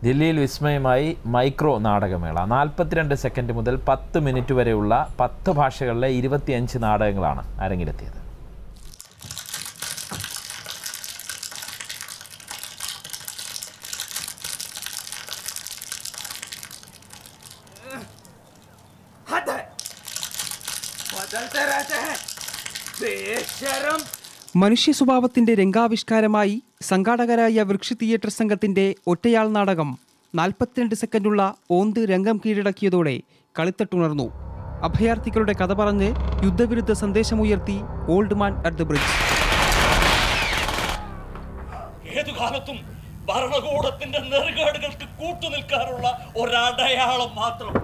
ദില്ലിയിൽ വിസ്മയമായി micro നാടകമേള. 42 second മുതൽ 10 minute വരെയുള്ള 10 ഭാഷകളിലെ 25 നാടകങ്ങളാണ് അരങ്ങിലെത്തിയത്. മനുഷ്യ സ്വഭാവത്തിന്റെ രംഗാവിഷ്കാരമായി സംഘാടകരായ വൃക്ഷ തിയേറ്റർ സംഘത്തിന്റെ ഒറ്റയാൾ നാടകം 42 സെക്കൻഡുള്ള ഓന്ത് രംഗം കീഴടക്കിയതോടെ കളിത്തട്ടുണർന്നു. അഭയാർത്ഥികളുടെ കഥ പറഞ്ഞ് യുദ്ധവിരുദ്ധ സന്ദേശമുയർത്തി old man at the bridge. ഏതുകാലത്തും ഭരണകൂടത്തിന്റെ നെറുകേടുകൾക്ക് കൂട്ടുനിൽക്കാനുള്ള ഒരടയാളം മാത്രം.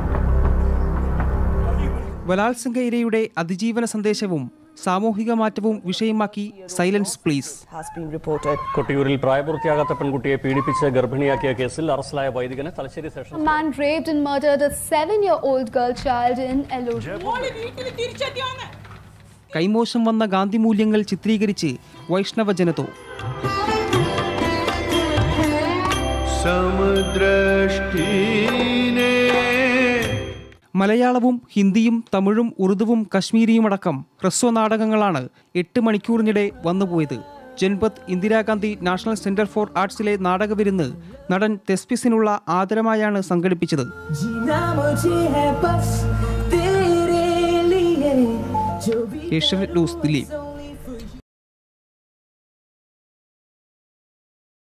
ബലാത്സംഗ ഇരയുടെ അതിജീവന സന്ദേശവും സാമൂഹിക മാറ്റവും വിഷയമാക്കി സൈലൻസ് പ്ലീസ്. കൊട്ടിയൂരിൽ പ്രായപൂർത്തിയാകാത്ത പെൺകുട്ടിയെ പീഡിപ്പിച്ച് ഗർഭിണിയാക്കിയ കേസിൽ അറസ്റ്റിലായ വൈദികനെ Thalassery session man raped and murdered a 7-year-old girl child in Ellore. കൈമോശം വന്ന ഗാന്ധി മൂല്യങ്ങൾ ചിത്രീകരിച്ച് വൈഷ്ണവ ജനതോ. മലയാളവും ഹിന്ദിയും തമിഴും ഉറുദുവും കശ്മീരിയുമടക്കം ഹ്രസ്വ നാടകങ്ങളാണ് 8 മണിക്കൂറിനിടെ വന്നുപോയത്. Janpath Indira Gandhi national centre for ആർട്സിലെ നാടകവിരുന്ന് നടൻ തെസ്പിസിനുള്ള ആദരമായാണ് സംഘടിപ്പിച്ചത്. ഏഷ്യാനെറ്റ് ന്യൂസ്, ദില്ലി.